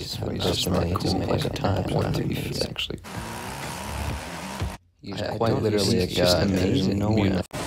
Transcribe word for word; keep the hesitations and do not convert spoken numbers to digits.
he's just really cool like a time or three feet actually. He's quite literally a guy. There's no one.